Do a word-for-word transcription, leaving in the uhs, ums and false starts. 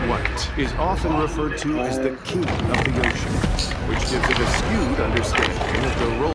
White is often referred to as the king of the ocean, which gives it a skewed understanding of the role